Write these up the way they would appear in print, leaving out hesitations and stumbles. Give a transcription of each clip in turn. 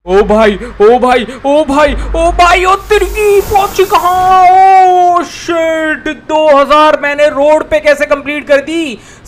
ओ भाई ओ भाई ओ भाई ओ भाई ओ तिरकी पहुंची कहाँ। ओ शिट 2000 मैंने रोड पे कैसे कंप्लीट कर दी।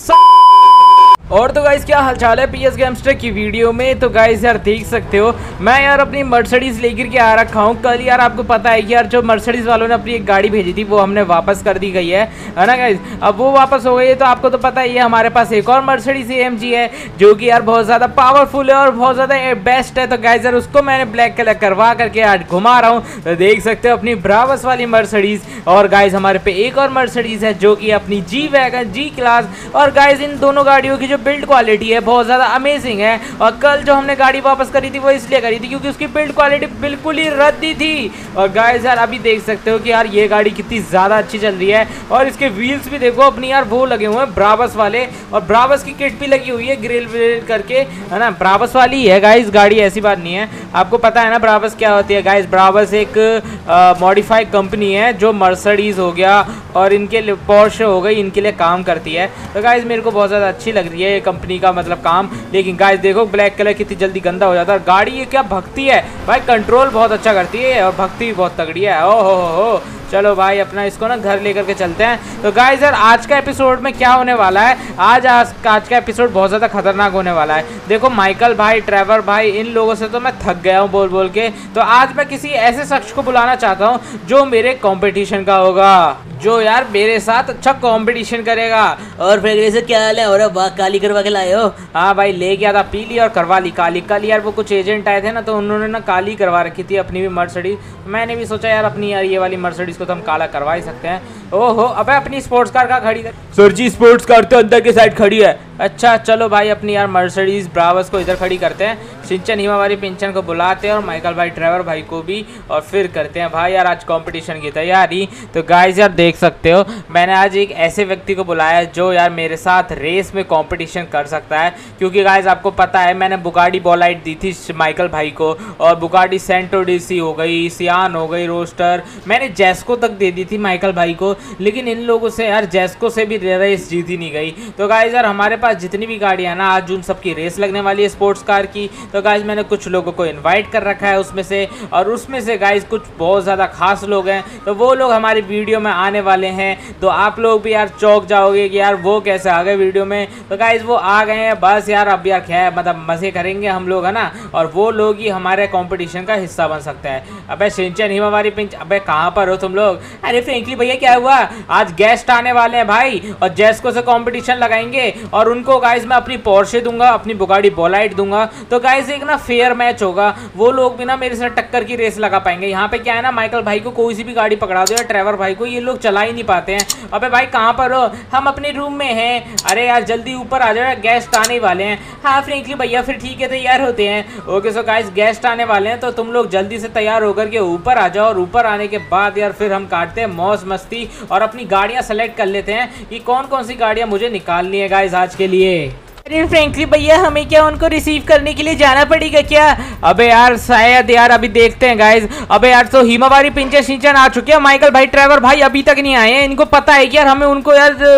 और तो गाइस क्या हालचाल है पीएस गेमस्टर की वीडियो में। तो गाइस यार देख सकते हो मैं यार अपनी मर्सिडीज लेकर के आ रखा हूँ। कल यार आपको पता है कि यार जो मर्सिडीज वालों ने अपनी एक गाड़ी भेजी थी वो हमने वापस कर दी गई है ना गाइस। अब वो वापस हो गई है तो आपको तो पता ही है हमारे पास एक और मर्सिडीज AMG है जो कि यार बहुत ज़्यादा पावरफुल है और बहुत ज़्यादा बेस्ट है। तो गाइस यार उसको मैंने ब्लैक कलर करवा करके आज घुमा रहा हूँ। तो देख सकते हो अपनी ब्रावस वाली मर्सिडीज। और गाइस हमारे पे एक और मर्सिडीज है जो कि अपनी जी वैगन जी क्लास। और गाइस इन दोनों गाड़ियों की जो बिल्ड क्वालिटी है बहुत ज़्यादा अमेजिंग है। और कल जो हमने गाड़ी वापस करी थी वो इसलिए करी थी क्योंकि उसकी बिल्ड क्वालिटी बिल्कुल ही रद्दी थी। और गाइस यार अभी देख सकते हो कि यार ये गाड़ी कितनी ज़्यादा अच्छी चल रही है। और इसके व्हील्स भी देखो अपनी यार वो लगे हुए हैं ब्रावस वाले। और ब्रावस की किट भी लगी हुई है ग्रिल व्रिल करके है ना। ब्रावस वाली है गाइस गाड़ी, ऐसी बात नहीं है। आपको पता है ना ब्रावस क्या होती है गाइस। ब्रावस एक मॉडिफाइड कंपनी है जो मर्सिडीज हो गया और इनके लिए पोर्शे हो गई इनके लिए काम करती है। तो गाइस मेरे को बहुत ज़्यादा अच्छी लग रही है ये कंपनी का मतलब काम। लेकिन गाइस देखो ब्लैक कलर कितनी जल्दी गंदा हो जाता है। गाड़ी ये क्या भगती है भाई, कंट्रोल बहुत अच्छा करती है और भगती भी बहुत तगड़ी है। ओ हो। चलो भाई अपना इसको ना घर लेकर के चलते हैं। तो गाइस यार आज का एपिसोड में क्या होने वाला है, आज का एपिसोड बहुत ज़्यादा खतरनाक होने वाला है। देखो माइकल भाई, ट्रेवर भाई, इन लोगों से तो मैं थक गया हूँ बोल बोल के। तो आज मैं किसी ऐसे शख्स को बुलाना चाहता हूँ जो मेरे कंपटीशन का होगा, जो यार मेरे साथ अच्छा कंपटीशन करेगा। और फिर से क्या हाल है? और वाह काली करवा के लाए हो? हाँ भाई ले गया था, पी ली और करवा ली काली। कल यार वो कुछ एजेंट आए थे ना तो उन्होंने ना काली करवा रखी थी अपनी भी मर्सिडीज। मैंने भी सोचा यार अपनी यार ये वाली मर्सिडीज को तो हम काला करवा ही सकते हैं। ओहो अबे अपनी स्पोर्ट्स कार का खड़ी है सर जी, स्पोर्ट्स कार तो अंदर के साइड खड़ी है। अच्छा चलो भाई अपनी यार मर्सिडीज ब्रावस को इधर खड़ी करते हैं। सिंचन हिमावारी पिंचन को बुलाते हैं और माइकल भाई ट्रेवर भाई को भी, और फिर करते हैं भाई यार आज कंपटीशन की तैयारी। तो गाइस यार देख सकते हो मैंने आज एक ऐसे व्यक्ति को बुलाया है जो यार मेरे साथ रेस में कंपटीशन कर सकता है। क्योंकि गाइस आपको पता है मैंने बुगाडी बॉलाइट दी थी माइकल भाई को, और बुगाडी सेंटो डीसी हो गई, सियान हो गई, रोस्टर, मैंने जेस्को तक दे दी थी माइकल भाई को। लेकिन इन लोगों से यार जेस्को से भी रेस जीती नहीं गई। तो गाइस यार हमारे पास जितनी भी गाड़ियाँ हैं ना आज उन सबकी रेस लगने वाली है स्पोर्ट्स कार की। तो गाइस मैंने कुछ लोगों को इनवाइट कर रखा है उसमें से, और उसमें से गाइस कुछ बहुत ज़्यादा खास लोग हैं तो वो लोग हमारी वीडियो में आने वाले हैं। तो आप लोग भी यार चौंक जाओगे कि यार वो कैसे आ गए वीडियो में। तो गाइस वो आ गए हैं बस यार, अब यार क्या है मतलब मज़े करेंगे हम लोग है ना, और वो लोग ही हमारे कॉम्पिटिशन का हिस्सा बन सकते हैं। अबे सिंचन हिमावारी पिंच, अबे कहाँ पर हो तुम लोग? अरे फ्रेंकली भैया क्या हुआ, आज गेस्ट आने वाले हैं भाई और जेस्को से कंपटीशन लगाएंगे और उनको गाइस मैं अपनी पोर्शे दूंगा, अपनी बुगाडी बॉलाइट दूंगा। तो गाइस एक ना फेयर मैच होगा, वो लोग भी ना मेरे साथ टक्कर की रेस लगा पाएंगे। यहाँ पे क्या है ना माइकल भाई को कोई सी भी गाड़ी पकड़ा दो या ट्रेवर भाई को, ये लोग चला ही नहीं पाते हैं। अबे भाई कहाँ पर हो? हम अपने रूम में हैं। अरे यार जल्दी ऊपर आ जाओ, गेस्ट आने वाले हैं। हाँ फ्रेंकली भैया फिर ठीक है तैयार होते हैं। ओके सो गाइस गेस्ट आने वाले हैं तो तुम लोग जल्दी से तैयार होकर के ऊपर आ जाओ, और ऊपर आने के बाद यार फिर हम काटते हैं मौज मस्ती और अपनी गाड़ियाँ सेलेक्ट कर लेते हैं कि कौन कौन सी गाड़ियाँ मुझे निकालनी है गाइस आज के लिए। अरे फ्रेंकली भैया हमें क्या उनको रिसीव करने के लिए जाना पड़ेगा क्या? अबे यार शायद यार अभी देखते हैं गाइस। अबे यार तो हिमावारी पिंचन सिंचन आ चुके हैं, माइकल भाई ट्रेवर भाई अभी तक नहीं आए हैं। इनको पता है कि यार हमें उनको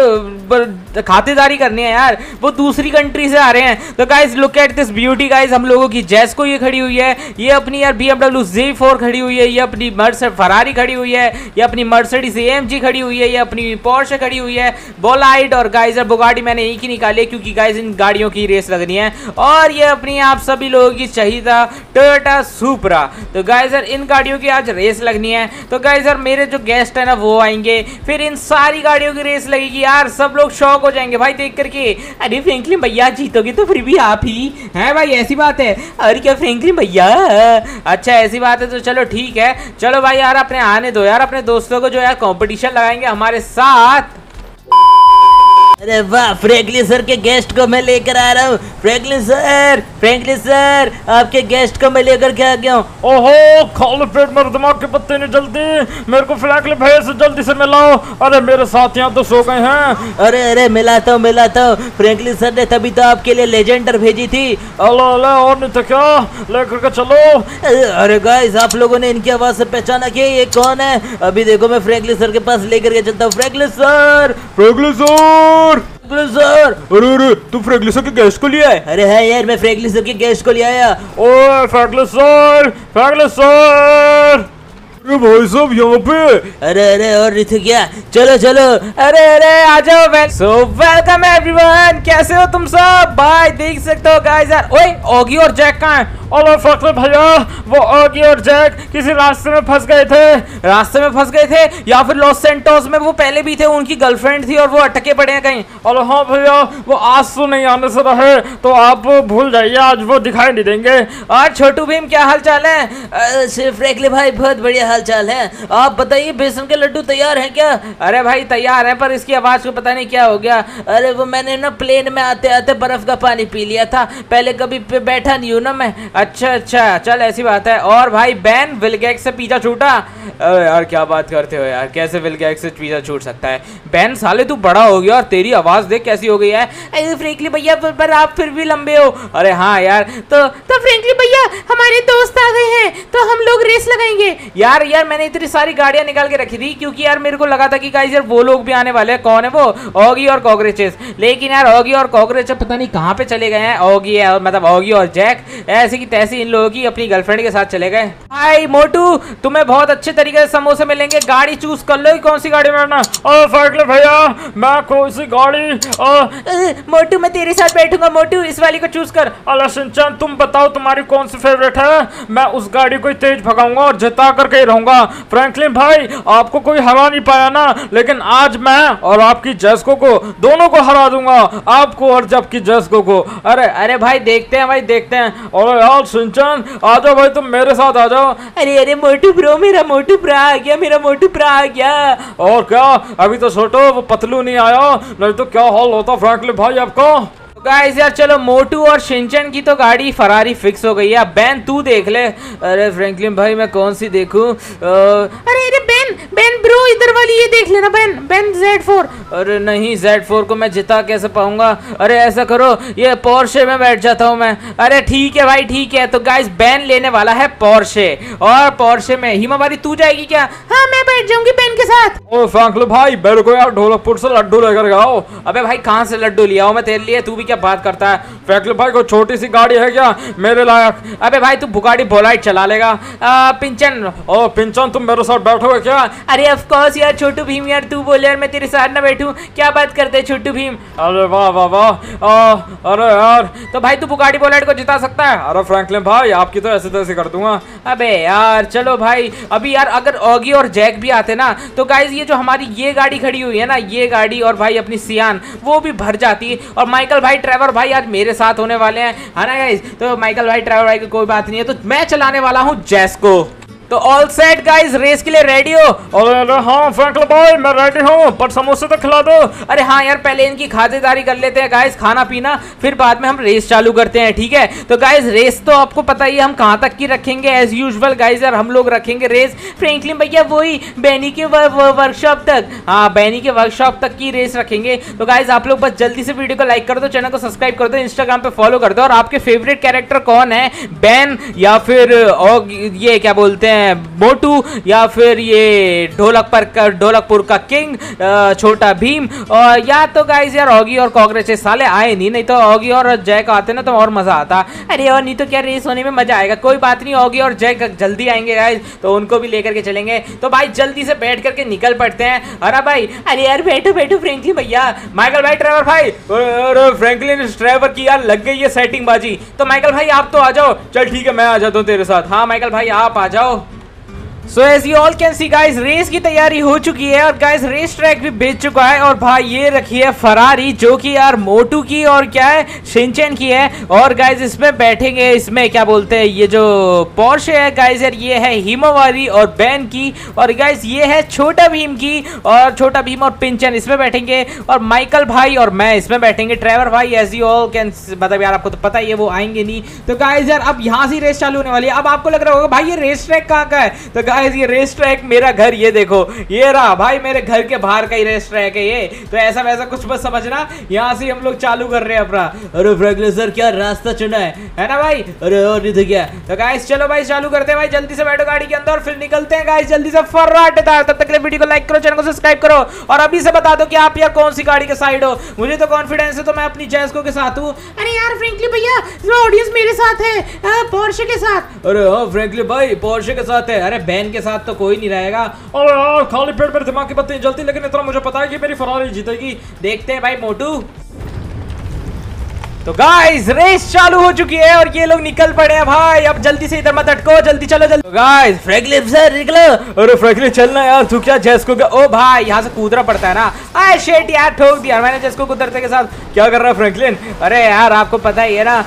यार खातिरदारी करनी है यार, वो दूसरी कंट्री से आ रहे हैं। तो guys look at this beauty guys, हम लोगों की जेस्को ये खड़ी हुई है, ये अपनी यार BMW Z4 खड़ी हुई है, ये अपनी फरारी खड़ी हुई है, ये अपनी मर्सिडीज AMG खड़ी हुई है, ये अपनी पोर्शे खड़ी हुई है, बॉलाइट। और गाइस यार बुगाडी मैंने एक ही निकाली है क्योंकि गाइस इन गाड़ियों की रेस लगनी है। और ये अपनी आप सभी लोगों की चाहिदा टोयोटा सुपरा। तो गाइस यार इन गाड़ियों की आज रेस लगनी है। तो गाइस यार मेरे जो गेस्ट है ना वो आएंगे, फिर इन सारी गाड़ियों की रेस लगेगी यार, सब लोग शौक हो जाएंगे भाई देख करके। अरे फ्रेंकली भैया जीतोगे तो फिर भी आप ही हैं भाई, ऐसी बात है? अरे क्या फ्रेंकली भैया, अच्छा ऐसी बात है तो चलो ठीक है। चलो भाई यार अपने आने दो यार अपने दोस्तों को जो यार कंपटीशन लगाएंगे हमारे साथ। अरे वाह फ्रैंकलिन सर के गेस्ट को मैं लेकर आ रहा हूँ। फ्रैंकलिन सर आपके गेस्ट को मैं लेकर के आ गया हूँ। ओहो खाली पेट मेरे दिमाग के पत्ते नहीं जल्दी, मेरे को फ्रैंकलिन भैया से जल्दी से मिलाओ। अरे मेरे साथ यहाँ तो सो गए हैं। अरे मिलाता हूँ। फ्रैंकलिन सर ने तभी तो आपके लिए लेजेंडर भेजी थी। अल्लाह और नहीं तो क्या, लेकर के चलो। अरे गाइस आप लोगों ने इनकी आवाज से पहचाना कि ये कौन है? अभी देखो मैं फ्रैंकलिन सर के पास लेकर के चलता हूँ। Franklin sir sir. अरे अरे तू फ्रैंकलिन सर के गेस्ट को लिया है? अरे हाँ यार, मैं फ्रैंकलिन सर के गेस्ट को ले आया। ओए फ्रैंकलिन सर, फ्रैंकलिन सर, अरे भाई साहब यहाँ पे। अरे अरे और रितु क्या, चलो चलो। अरे अरे आ जाओ। सो वेलकम एवरीवन, कैसे हो तुम सब? भाई देख सकते हो गाइस यार। ओए ऑगी और जैक कहाँ है? ओले फ्रैंकलिन भैया, वो ऑगी और जैक किसी रास्ते में फंस गए थे। रास्ते में फंस गए थे या फिर लॉस सेंटोस में वो पहले भी थे, उनकी गर्लफ्रेंड थी और वो अटके पड़े हैं कहीं। अरे हाँ भैया, वो आज तो नहीं आने से रहे, तो आप भूल जाइए, आज वो दिखाई नहीं देंगे। और छोटू भीम क्या हाल चाल है? फ्रैंकलिन भाई बहुत बढ़िया हाल चाल है। आप बताइए बेसन के लड्डू तैयार हैं क्या? अरे भाई तैयार है, पर इसकी आवाज को पता नहीं क्या हो गया। अरे वो मैंने ना प्लेन में आते आते बर्फ का पानी पी लिया था, पहले कभी बैठा नहीं हूँ ना मैं। अच्छा अच्छा, चल ऐसी बात है। और भाई बैन विलगैक्स से पिज्जा छूटा? अरे यार क्या बात करते हो यार, कैसे विलगैक्स से पिज्जा छूट सकता है? बैन साले तू बड़ा हो गया और तेरी आवाज देख कैसी हो गई है। अरे फ्रैंकलिन भैया पर आप फिर भी लंबे हो। अरे हाँ यार, तो फ्रैंकलिन भैया हमारे दोस्त आ गए हैं, तो हम लोग रेस लगाएंगे। यार मैंने इतनी सारी गाड़ियां निकाल के रखी थी क्योंकि यार मेरे को लगा था कि गाइस यार वो लोग भी आने वाले हैं। कौन है वो? ऑगी और कॉकरोचेस। लेकिन यार ऑगी और कॉकरोचेस पता नहीं कहाँ पे चले गए हैं। ऑगी है मतलब ऑगी और जैक ऐसी की तैसी इन लोगों की अपनी गर्लफ्रेंड के साथ चले गए। भाई मोटू, तुम्हें बहुत अच्छे तरीके से समोसे मिलेंगे, गाड़ी चूज कर लो कौन सी गाड़ी में आना। फ्रैंकलिन भैया मैं कौन सी गाड़ी? मोटू मैं तेरे साथ बैठूंगा, मोटू इस वाली को चूज कर। अला शिनचैन तुम बताओ तुम्हारी कौन सी फेवरेट है? मैं उस गाड़ी को तेज भगाऊंगा और जिता करके ही रहूंगा। फ्रैंकलिन भाई आपको कोई हरा नहीं पाया ना, लेकिन आज मैं और आपकी जेस्को को दोनों को हरा दूंगा, आपको और जबकि जेस्को को। अरे अरे भाई देखते हैं, भाई देखते हैं। और यार शिनचैन आ जाओ भाई, तुम मेरे साथ आ जाओ। अरे अरे मोटू ब्रो, मेरा मोटू ब्रा आ गया, मेरा मोटू ब्रा आ गया। और क्या, अभी तो छोटो वो पतलू नहीं आया, नहीं तो क्या हाल होता फ्रैंकलिन भाई आपका। गाइस यार चलो, मोटू और शिनचैन की तो गाड़ी फरारी फिक्स हो गई है। बैन तू देख ले। अरे फ्रैंकलिन भाई मैं कौन सी देखूं? अरे अरे बैन ब्रो इधर वाली ये देख लेना, बैन Z4। अरे नहीं, Z4 को मैं जिता कैसे पाऊंगा? अरे ऐसा करो, ये पोर्शे में बैठ जाता हूं मैं। अरे ठीक है भाई ठीक है। तो गाइस बैन लेने वाला है पोर्शे, और पोर्शे में हिमावारी तू जाएगी क्या? हाँ मैं बैठ जाऊंगी बैन के साथ। ओ फ्रैंकलिन भाई मेरे को यार ढोलकपुर से लड्डू लेकर आओ। अबे भाई कहाँ से लड्डू लिया हूँ मैं तेरे लिए, तू भी क्या बात करता है? फ्रैंकलिन भाई को छोटी सी गाड़ी है क्या मेरे लायक? अबे भाई तू बुगाड़ी बोलाइट चला लेगा। पिंचन, ओ पिंचन तुम मेरे साथ बैठोगे क्या? अरे ऑफ कोर्स यार छोटू भीम, यार तू बोले यार मैं तेरे साथ ना बैठूं, क्या बात करते हैं छोटू भीम? अरे वाह वाह वाह। अरे यार तो भाई तू बुगाड़ी बोलाइट को जिता सकता है? अरे फ्रैंकलिन भाई आपकी तो ऐसे तैसे कर दूंगा। अबे यार चलो भाई, अभी यार अगर ऑगी और जैक भी आते ना तो गाइस ये जो हमारी ये गाड़ी खड़ी हुई है ना, ये गाड़ी और भाई अपनी सियान वो भी भर जाती। और माइकल भाई ट्रेवर भाई आज मेरे साथ होने वाले हैं, है ना गाइस? तो माइकल भाई ट्रेवर भाई की कोई बात नहीं है, तो मैं चलाने वाला हूँ जेस्को। तो ऑल सेट गाइस, रेस के लिए रेडी हो? अरे हाँ फ्रैंकलिन भाई मैं रेडी हूँ, पर समोसे तो खिला दो। अरे हाँ यार पहले इनकी खातिरदारी कर लेते हैं गाइस, खाना पीना, फिर बाद में हम रेस चालू करते हैं, ठीक है? तो गाइस रेस तो आपको पता ही है हम कहाँ तक की रखेंगे। एज यूजुअल गाइस यार हम लोग रखेंगे रेस फ्रैंकलिन भैया वही बैनी के वर्कशॉप तक। हाँ बैनी के वर्कशॉप तक की रेस रखेंगे। तो गाइस आप लोग बस जल्दी से वीडियो को लाइक कर दो, चैनल को सब्सक्राइब कर दो, इंस्टाग्राम पे फॉलो कर दो। और आपके फेवरेट कैरेक्टर कौन है? बैन या फिर ये क्या बोलते हैं मोटू, या फिर ये ढोलकपुर का किंग छोटा भीम, और या तो गाइस यार ऑगी और कॉकरोचेस साले आए नहीं तो ऑगी और जैक आते ना तो और मजा आता। अरे और नहीं तो क्या रेस होने में मजा आएगा। कोई बात नहीं, ऑगी और जैक जल्दी आएंगे गाइस, तो उनको भी लेकर के चलेंगे। तो भाई जल्दी से बैठ करके निकल पड़ते हैं। अरे भाई, अरे यार बैठो बैठो फ्रैंकलिन भैया। माइकल भाई ट्रेवर भाई, अरे फ्रैंकलिन ट्रेवर की यार लग गई है सेटिंग बाजी। तो माइकल भाई आप तो आ जाओ। चल ठीक है मैं आ जाता हूँ तेरे साथ। हाँ माइकल भाई आप आ जाओ। So as you all can see guys, race की तैयारी हो चुकी है और गाइस रेस ट्रैक भी बेच चुका है। और भाई ये रखी है फरारी, जो कि यार मोटू की और क्या है शिनचैन की है। और गाइस इसमें बैठेंगे, इसमें क्या बोलते हैं ये जो पोर्शे है गाइस यार, ये है हिमावारी और बैन की। और गाइस ये है छोटा भीम की, और छोटा भीम और पिंचन इसमें बैठेंगे। और माइकल भाई और मैं इसमें बैठेंगे। ट्रेवर भाई एज यू ऑल कैन, मतलब यार आपको तो पता ही है वो आएंगे नहीं। तो गाइस यार अब यहाँ से रेस चालू होने वाली है। अब आपको लग रहा होगा भाई ये रेस ट्रैक कहाँ का है? तो गाइस ये रेस ट्रैक मेरा घर, ये देखो ये रहा भाई मेरे घर के बाहर का ही रेस ट्रैक है ये। तो ऐसा वैसा कुछ मत समझना, यहाँ से हम लोग चालू कर रहे हैं अपना। अरे फ्रैंकलिन सर क्या रास्ता चुना है ना भाई? अरे और नहीं तो क्या। तो गाइस चलो भाई चालू करते हैं भाई, जल्दी से बैठो गाड़ी के अंदर फिर निकलते हैं गाइस जल्दी से फर्राटे। तब तक के लिए वीडियो को लाइक करो, चैनल को सब्सक्राइब करो और अभी से बता दो कि आप यार कौन सी गाड़ी के साइड हो। मुझे तो कॉन्फिडेंस है तो मैं अपनी जेस्को के साथ हूँ। अरे यार फ्रैंकलिन भैया ऑडियंस मेरे साथ है, पोर्शे के साथ। अरे हाँ फ्रैंकलिन भाई पोर्शे के साथ है। अरे बैन के साथ तो कोई नहीं रहेगा। अरे यार खाली पेट मेरे दिमाग की बत्ती जलती, लेकिन इतना मुझे पता है कि मेरी फरारी जीतेगी। देखते हैं भाई मोटू। तो रेस चालू हो चुकी है और ये लोग निकल पड़े हैं भाई। अब जल्दी से इधर मत अटको, जल्दी चलो जल्दी। गाइस फ्रैंकलिन सर निकलो। अरे फ्रैंकलिन चलना यार, तू क्या जेस्को का? ओ भाई यहाँ से कूदना पड़ता है ना। आए शेट यार ठोक दिया मैंने जेस्को को उतरते के साथ। क्या कर रहा है फ्रैंकलिन? अरे यार आपको पता ही है ना।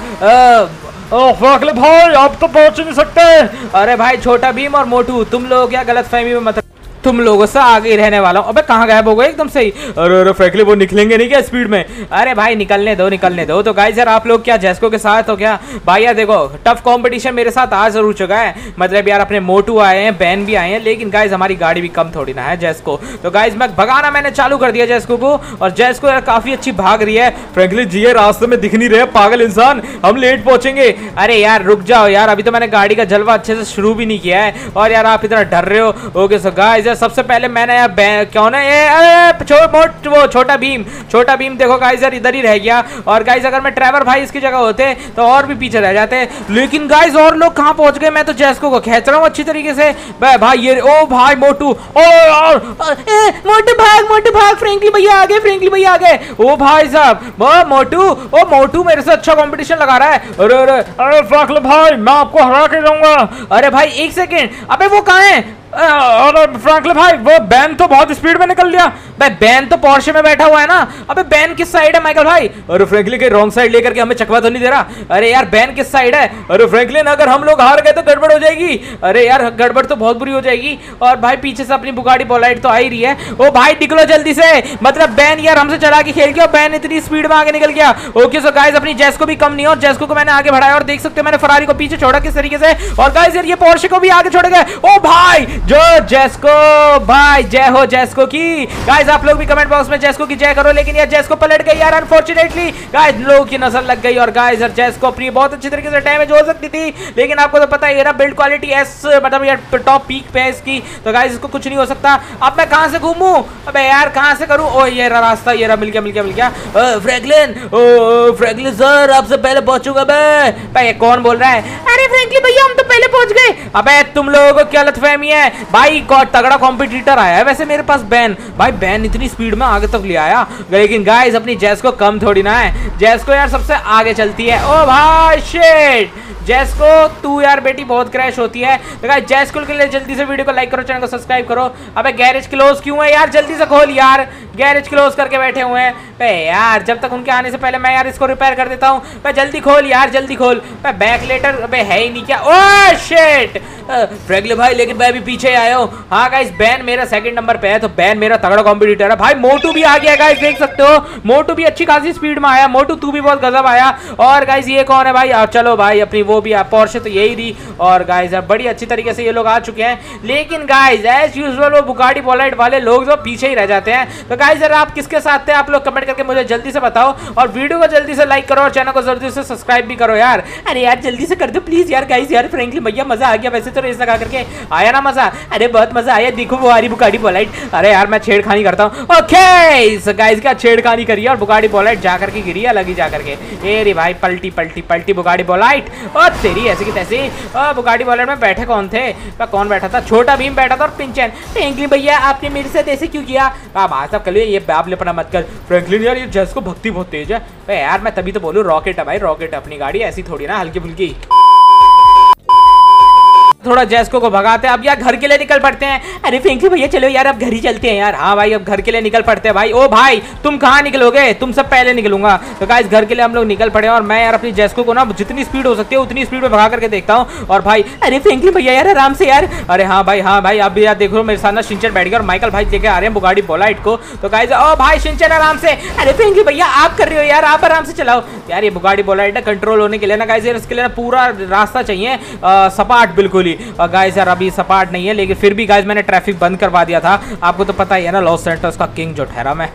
फ्रैंकलिन भाई आप तो पहुंच ही नहीं सकते। अरे भाई छोटा भीम और मोटू तुम लोग क्या गलत फहमी में मत, तुम लोगों से आगे ही रहने वाला हूँ। अबे कहाँ गायब हो गए एकदम सही? अरे फ्रैंकलिन वो निकलेंगे नहीं क्या स्पीड में? अरे भाई निकलने दो। तो गाइस यार आप लोग क्या जेस्को के साथ हो क्या? भाई यार देखो टफ कंपटीशन मेरे साथ आ जरूर चुका है। मतलब यार अपने मोटू आए हैं, बैन भी आए हैं, लेकिन गाइस हमारी गाड़ी भी कम थोड़ी ना है जेस्को। तो गाइस मैं भगाना मैंने चालू कर दिया जेस्को को और जेस्को यार काफी अच्छी भाग रही है। फ्रैंकलिन जी ये रास्ते में दिख नहीं रहे पागल इंसान, हम लेट पहुंचेंगे। अरे यार रुक जाओ यार, अभी तो मैंने गाड़ी का जलवा अच्छे से शुरू भी नहीं किया है और यार आप इतना डर रहे हो। ओके सो गाइस यार सबसे पहले मैंने यार क्यों ना ये वो छोटा भीम देखो गाइस यार इधर ही रह गया। और गाइस अगर मैं ट्रेवर भाई इसकी जगह होते तो और भी पीछे रह जाते, लेकिन गाइस और लोग कहाँ पहुंच गए? मैं तो जेस्को को खींच रहा हूँ अच्छी तरीके से भाई। ये ओ भाई मोटू, ओ यार मोटू भाग फ्रैंकलिन भैया आ गए। ओ भाई साहब मोटू मेरे से अच्छा कंपटीशन लगा रहा है। अरे फ्रैंकलिन भाई मैं आपको हरा के जाऊंगा। अरे भाई एक सेकेंड, अबे वो कहाँ है? अरे फ्रैंकलिन भाई वो बैन तो बहुत स्पीड में निकल गया। भाई बैन तो पोर्शे में बैठा हुआ है ना। अबे बैन किस साइड है माइकल भाई? अरे फ्रैंकलिन के रॉन्ग साइड लेकर के हमें चकवा तो नहीं दे रहा? अरे यार बैन किस साइड है? अरे फ्रैंकलिन अगर हम लोग हार गए तो गड़बड़ हो जाएगी। अरे यार गड़बड़ तो बहुत बुरी हो जाएगी। और भाई पीछे से अपनी बुगाड़ी बोलाइट तो आ ही रही है। ओ भाई निकलो जल्दी से, मतलब बैन यार हमसे चला के खेल गया, बैन इतनी स्पीड में आगे निकल गया। ओके सो गाइस अपनी जेस्को भी कम नहीं है और जेस्को को मैंने आगे बढ़ाया और देख सकते हो मैंने फरारी को पीछे छोड़ा किस तरीके से। और गाइस यार ये पोर्शे को भी आगे छोड़ गए। ओ भाई जो जेस्को भाई, जय हो जेस्को की। गाइस आप लोग भी कमेंट बॉक्स में जेस्को की जय करो। लेकिन यार जेस्को पलट गई यार अनफॉर्चुनेटली। गाइस लोगों की नजर लग गई और गाइस यार जेस्को अपनी बहुत अच्छी तरीके से डैमेज हो सकती थी, लेकिन आपको तो पता ही है ना बिल्ड क्वालिटी एस मतलब यार टॉप पीक पे है इसकी। तो गाइस इसको कुछ नहीं हो सकता। अब मैं कहां से घूमूं? अबे यार कहां से करूं? ओ ये रहा रास्ता, ये रहा, मिल गया। फ्रैंकलिन सर आपसे पहले पहुंचूंगा मैं। भाई कौन बोल रहा है? अरे फ्रैंकलिन भैया हम तो पहले पहुंच गए। अबे तुम लोगों को क्या गलतफहमी है भाई? तगड़ा कॉम्पिटिटर आया है वैसे मेरे पास बैन। भाई बैन इतनी स्पीड में आगे तक ले आया, लेकिन गाइस अपनी जेस्को कम थोड़ी ना है। जेस्को यार सबसे आगे चलती है। ओ भाई शिट जेस्को तू यार बेटी बहुत क्रैश होती है। तो गाइस जेस्को के लिए जल्दी से वीडियो को लाइक करो, चैनल को सब्सक्राइब करो। अबे गैरेज क्लोज क्यों है यार? जल्दी से खोल यार, गैरेज क्लोज करके बैठे हुए हैं। बे यार जब तक उनके आने से पहले मैं यार इसको रिपेयर कर देता हूँ। बे जल्दी खोल यार, जल्दी खोल। बे बैक लेटर अबे है ही नहीं क्या? ओ शिट फ्रैंकलिन भाई लेकिन मैं भी पीछे आया हूँ। हाँ गाइस बैन मेरा सेकंड नंबर पे है, तो बैन मेरा तगड़ा कॉम्पिटिटर है। भाई मोटू भी आ गया गाइस, देख सकते हो मोटू भी अच्छी खासी स्पीड में आया। मोटू तू भी बहुत गजब आया। और गाइस ये कौन है भाई? चलो भाई अपनी वो भी पोर्शे तो यही थी। और गाइस बड़ी अच्छी तरीके से ये लोग आ चुके हैं, लेकिन गाइस एज यूजुअल वो बुगाड़ी बोलाइट वाले लोग जो पीछे ही रह जाते हैं। तो गाइस यार आप किसके साथ थे आप लोग कमेंट करके मुझे जल्दी से बताओ और वीडियो को जल्दी से लाइक करो और चैनल को जल्दी से सब्सक्राइब भी करो यार। अरे यार जल्दी से कर दो प्लीज यार। गाइस यार फ्रैंकलिन भैया मजा आ गया वैसे तो रेस लगा करके। आया ना मजा? अरे बहुत मजा आया। देखो वो आ रही बुगाड़ी बोलाइट। अरे यार मैं छेड़खानी करता हूँ। ओके सो गाइस क्या छेड़खानी करी है और बुगाड़ी बोलाइट जाकर के गिरी है लगी जाकर के। ए रे भाई पलटी बुगाड़ी बोलाइट। और तेरी ऐसे की तैसे। बुगाड़ी बोलाइट में बैठे कौन थे? कौन बैठा था? छोटा भीम बैठा था और पिंचन। फ्रैंकलिन भैया आपने मेरे साथ ऐसे क्यों किया? आप कल ये बाप लेपना मत कर। फ्रैंकलिन यार ये जेस्को भक्ति बहुत तेज है यार। मैं तभी तो बोलूँ रॉकेट है भाई, रॉकेट अपनी गाड़ी ऐसी थोड़ी ना हल्की फुल्की। थोड़ा जेस्को को भगाते हैं अब यार घर के लिए निकल पड़ते हैं। अरे फ्रैंकलिन भैया चलो यार अब घर ही चलते हैं यार। हाँ भाई अब घर के लिए निकल पड़ते हैं भाई। ओ भाई तुम कहाँ निकलोगे? तुम सब पहले निकलूंगा। तो गाइस घर के लिए हम लोग निकल पड़े और मैं यार अपनी जेस्को को ना जितनी स्पीड हो सकती है उतनी स्पीड में भगा करके देखता हूँ। और भाई अरे फ्रैंकलिन भैया यार आराम से यार। अरे हाँ भाई अब भी यार देखो मेरे साथ ना शिनचैन बैठ गया और माइकल भाई लेके आ रहे हैं बुगाड़ी बोलाइट को। तो गाइस ओ भाई शिनचैन आराम से। अरे फ्रैंकलिन भैया आप कर रहे हो यार, आप आराम से चलाओ यार। ये बुगाड़ी बोलाइट ना कंट्रोल होने के लिए ना गाइस इसके लिए ना पूरा रास्ता चाहिए सपाट बिल्कुल ही। और गाइस यार अभी सपाट नहीं है, लेकिन फिर भी गाइस मैंने ट्रैफिक बंद करवा दिया था। आपको तो पता ही है ना, लॉस सेंटर्स का किंग जो ठहरा मैं।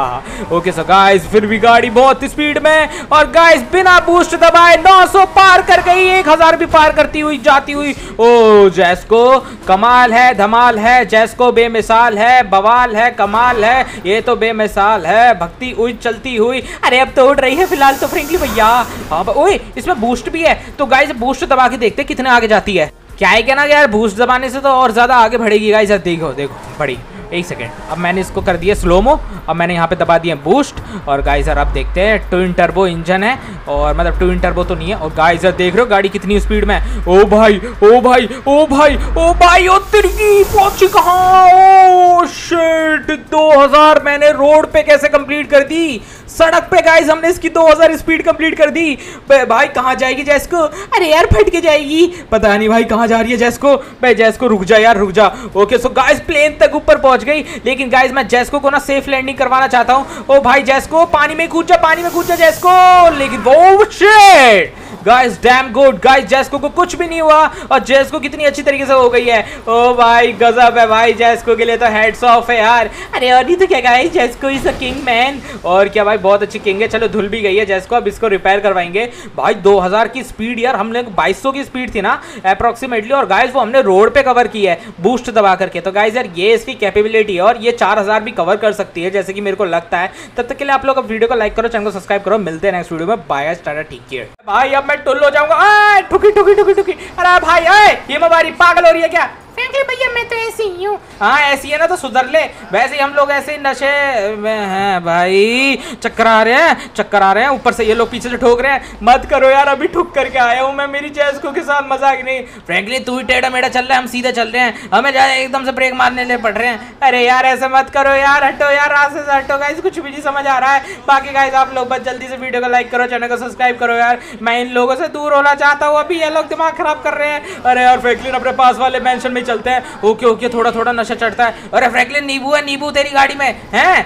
ओके सो गाइस फिर भी गाड़ी बहुत स्पीड में, और गाइस बिना बूस्ट दबाए 900 पार कर गई, 1000 भी पार करती हुई जाती हुई। ओ जेस्को कमाल है, धमाल है, जेस्को बेमिसाल है, बवाल है, कमाल है, ये तो बेमिसाल है, भक्ति हुई चलती हुई। अरे अब तो उड़ रही है फिलहाल तो फ्रेंकली भैया। हाँ ओए इसमें बूस्ट भी है, तो गाइस बूस्ट दबा के देखते कितने आगे जाती है। क्या है क्या ना यार, बूस्ट दबाने से तो और ज्यादा आगे बढ़ेगी गाइस। देखो देखो बढ़ी, एक सेकेंड। अब मैंने इसको कर दिया स्लोमो, अब मैंने यहाँ पे दबा दिया बूस्ट, और गाइस यार अब देखते हैं। ट्विन टर्बो इंजन है, और मतलब ट्विन टर्बो तो नहीं है। और गाइस यार देख रहे हो गाड़ी कितनी स्पीड में है। ओ भाई ओ भाई ओ भाई ओ भाई, ओ तिरगी पहुंची कहाँ। ओ शिट 2000 मैंने रोड पे कैसे कंप्लीट कर दी, सड़क पे गाइस हमने इसकी 2000 स्पीड कंप्लीट कर दी। भाई कहाँ जाएगी जेस्को, अरे यार फट के जाएगी, पता नहीं भाई कहाँ जा रही है जेस्को। भाई जेस्को रुक जा यार रुक जा। ओके सो गाइस प्लेन तक ऊपर पहुंच गई, लेकिन गाइस मैं जेस्को को ना सेफ लैंडिंग करवाना चाहता हूँ। ओ भाई जेस्को पानी में कूद जा, पानी में कूद जा जेस्को। लेकिन वो shit guys damn good, guys Jesko को कुछ भी नहीं हुआ, और जेस्को कितनी अच्छी तरीके से हो गई है। ओ भाई गजब है भाई, जेस्को के लिए तो हेड्स ऑफ है यार। अरे और नहीं तो क्या guys, Jesko is a king man. और क्या भाई बहुत अच्छी किंग है। चलो धुल भी गई है जेस्को, अब इसको रिपेयर करवाएंगे। भाई 2000 की स्पीड यार, हमने 2200 की स्पीड थी ना अप्रोक्सीमेटली, और गाइस वो हमने रोड पे कवर की है बूस्ट दबा करके। तो गाइस यार ये इसकी कैपेबिलिटी है, और ये 4000 भी कवर कर सकती है जैसे कि मेरे को लगता है। तब तक के लिए आप लोग अब वीडियो को लाइक करो, चैनल को सब्सक्राइब करो। मिलते हैं नेक्स्ट वीडियो में, बाय टाटा टेक केयर। भाई अब मैं टुल हो जाऊंगा। ठुकी ठुकी ठुकी ठुकी, अरे भाई ये हमारी पागल हो रही है क्या। भैया मैं तो ऐसी ही हूँ। हाँ ऐसी है ना तो सुधर ले, वैसे ही हम लोग ऐसे ही नशे में हैं भाई। चक्कर आ रहे हैं, चक्कर आ रहे हैं, ऊपर से ये लोग पीछे से ठोक रहे हैं। मत करो यार, अभी ठुक करके आया हूँ मैं, मेरी जेस्को के साथ मजाक नहीं। फ्रैंकली तू ही टेढ़ा मेढ़ा चल रहा है, हम सीधे चल रहे हैं, हमें एकदम से ब्रेक मारने ले पड़ रहे हैं। अरे यार ऐसे मत करो यार, हटो यार रास्ते से हटो गाइस, कुछ भी नहीं समझ आ रहा है। बाकी गाइस आप लोग बस जल्दी से वीडियो को लाइक करो, चैनल को सब्सक्राइब करो यार। मैं इन लोगों से दूर होना चाहता हूँ, अभी ये लोग दिमाग खराब कर रहे हैं। अरे यार फ्रैंकलिन अपने पास वाले मेंशन में चलते हैं। ओके ओके थोड़ा थोड़ा नशा चढ़ता है। अरे फ्रैंकलिन नींबू है, नींबू तेरी गाड़ी में है।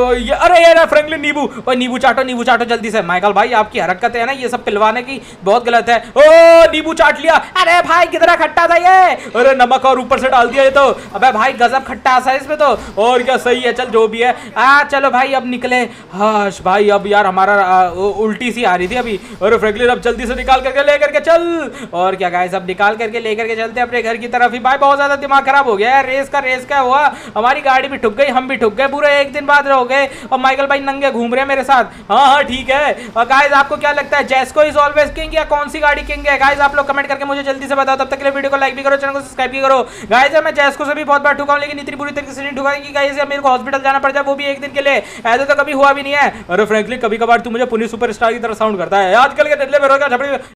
अरे यार फ्रैंकलिन नींबू, और नींबू चाटो जल्दी से। माइकल भाई आपकी हरकतें है ना ये सब पिलवाने की बहुत गलत है। ओ नींबू चाट लिया, अरे भाई कितना खट्टा था ये। अरे नमक और ऊपर से डाल दिया ये तो। अबे भाई गजब खट्टा सा है इसमें तो। और क्या सही है, चल जो भी है। चलो भाई अब निकले। हाश भाई अब यार हमारा उल्टी सी आ रही थी अभी। अरे फ्रैंकलिन अब जल्दी से निकाल करके ले करके चल। और क्या गाइस अब निकाल करके ले करके चलते अपने घर की तरफ ही। भाई बहुत ज्यादा दिमाग खराब हो गया यार, रेस का हुआ, हमारी गाड़ी भी ठुक गई, हम भी ठुक गए, पूरे एक दिन बाद रह गए, और माइकल भाई नंगे घूम रहे हैं मेरे साथ। हाँ ठीक है। और गाइस आपको क्या लगता है, जेस्को इज ऑलवेज किंग या कौन सी गाड़ी किंग है? गाइस आप लोग कमेंट करके मुझे जल्दी से बताओ। तब तक के लिए वीडियो को लाइक भी करो, चैनल को सब्सक्राइब भी करो। गाइस मैं जेस्को से भी बहुत बार ठुका हूं, लेकिन इतनी बुरी तरीके से नहीं ठुका कि गाइस मेरे को हॉस्पिटल जाना पड़ जाए, वो भी एक दिन के लिए। ऐसा तो कभी हुआ भी नहीं है। अरे फ्रैंकली कभी कभार तू मुझे पुलिस सुपरस्टार की तरह साउंड करता है, आजकल के डल्ले बेरोजगार झपड़ी